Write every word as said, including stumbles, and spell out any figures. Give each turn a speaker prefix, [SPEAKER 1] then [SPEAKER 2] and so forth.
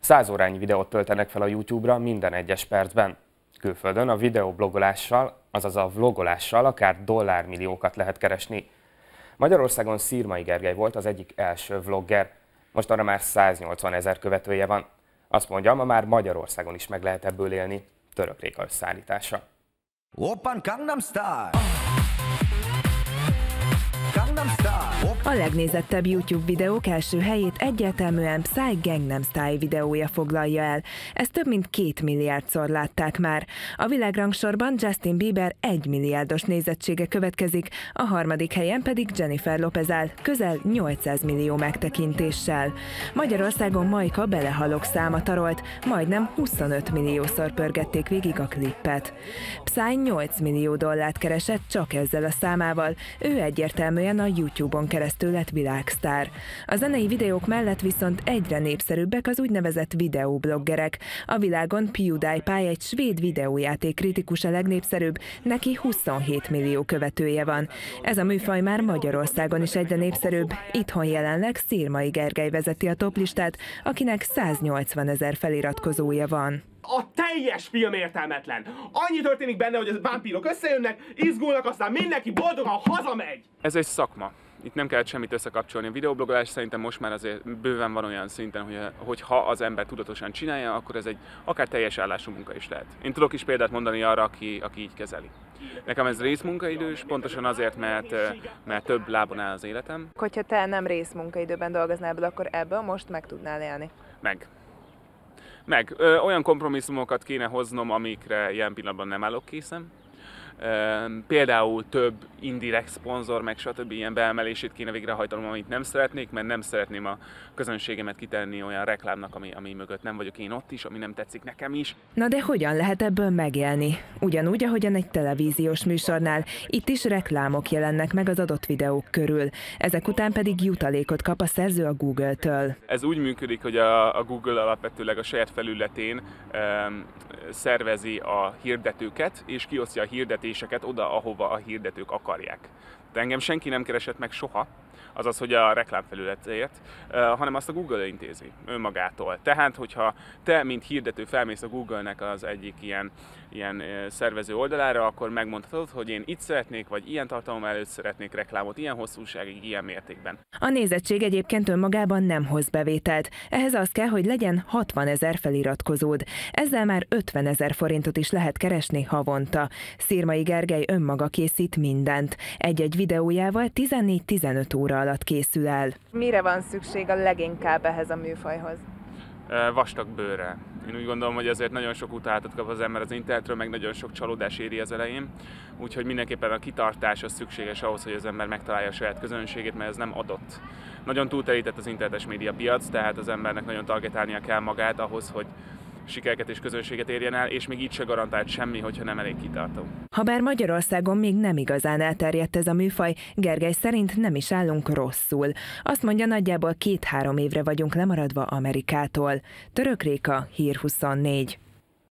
[SPEAKER 1] Száz órányi videót töltenek fel a YouTube-ra minden egyes percben. Külföldön a videoblogolással, azaz a vlogolással akár dollármilliókat lehet keresni. Magyarországon Szirmai Gergely volt az egyik első vlogger. Most arra már száznyolcvan ezer követője van. Azt mondja, ma már Magyarországon is meg lehet ebből élni. Török Réka összeállítása.
[SPEAKER 2] Oppan Gangnam Style. Gangnam Style.
[SPEAKER 3] A legnézettebb YouTube videók első helyét egyértelműen Psy Gangnam Style videója foglalja el. Ezt több mint két milliárdszor látták már. A világrangsorban Justin Bieber egymilliárdos nézettsége következik, a harmadik helyen pedig Jennifer Lopez áll, közel nyolcszáz millió megtekintéssel. Magyarországon Majka Belehalok száma tarolt, majdnem huszonöt milliószor pörgették végig a klippet. Psy nyolc millió dollárt keresett csak ezzel a számával, ő egyértelműen a YouTube-on keresztül lett világsztár. A zenei videók mellett viszont egyre népszerűbbek az úgynevezett videóbloggerek. A világon PewDiePie, egy svéd videójáték kritikus a legnépszerűbb, neki huszonhét millió követője van. Ez a műfaj már Magyarországon is egyre népszerűbb, itthon jelenleg Szirmai Gergely vezeti a toplistát, akinek száznyolcvan ezer feliratkozója van.
[SPEAKER 4] A teljes film értelmetlen. Annyi történik benne, hogy a vámpírok összejönnek, izgulnak, aztán mindenki boldogan hazamegy.
[SPEAKER 5] Ez egy szakma. Itt nem kellett semmit összekapcsolni. A videoblogolás szerintem most már azért bőven van olyan szinten, hogy, hogy ha az ember tudatosan csinálja, akkor ez egy akár teljes állású munka is lehet. Én tudok is példát mondani arra, aki, aki így kezeli. Nekem ez részmunkaidős, pontosan azért, mert, mert több lábon áll az életem.
[SPEAKER 6] Hogyha te nem részmunkaidőben dolgoznál ebből, akkor ebből most meg tudnál élni?
[SPEAKER 5] Meg. Meg. Ö, olyan kompromisszumokat kéne hoznom, amikre ilyen pillanatban nem állok készen. Például több indirekt szponzor, meg stb. Ilyen beemelését kéne végrehajtanom, amit nem szeretnék, mert nem szeretném a közönségemet kitenni olyan reklámnak, ami, ami mögött nem vagyok én ott is, ami nem tetszik nekem is.
[SPEAKER 3] Na de hogyan lehet ebből megélni? Ugyanúgy, ahogyan egy televíziós műsornál, itt is reklámok jelennek meg az adott videók körül. Ezek után pedig jutalékot kap a szerző a Google-től.
[SPEAKER 5] Ez úgy működik, hogy a, a Google alapvetőleg a saját felületén um, szervezi a hirdetőket, és kiosztja a hirdetéseket oda, ahova a hirdetők akarják. De engem senki nem keresett meg soha, azaz, hogy a reklámfelületért, hanem azt a Google intézi önmagától. Tehát, hogyha te, mint hirdető felmész a Google-nek az egyik ilyen, ilyen szervező oldalára, akkor megmondhatod, hogy én itt szeretnék, vagy ilyen tartalom előtt szeretnék reklámot, ilyen hosszúságig, ilyen mértékben.
[SPEAKER 3] A nézettség egyébként önmagában nem hoz bevételt. Ehhez az kell, hogy legyen hatvan ezer feliratkozód. Ezzel már ötven ezer forintot is lehet keresni havonta. Szirmai Gergely önmaga készít mindent. Egy-egy videójával tizennégy-tizenöt óra alatt készül el.
[SPEAKER 6] Mire van szükség a leginkább ehhez a műfajhoz?
[SPEAKER 5] Vastag bőrre. Én úgy gondolom, hogy ezért nagyon sok utálatot kap az ember az internetről, meg nagyon sok csalódás éri az elején. Úgyhogy mindenképpen a kitartás az szükséges ahhoz, hogy az ember megtalálja a saját közönségét, mert ez nem adott. Nagyon túlterített az internetes média piac, tehát az embernek nagyon targetálnia kell magát ahhoz, hogy sikereket és közönséget érjen el, és még így se garantált semmi, hogyha nem elég kitartó.
[SPEAKER 3] Habár Magyarországon még nem igazán elterjedt ez a műfaj, Gergely szerint nem is állunk rosszul. Azt mondja, nagyjából két-három évre vagyunk lemaradva Amerikától. Török Réka, Hír huszonnégy.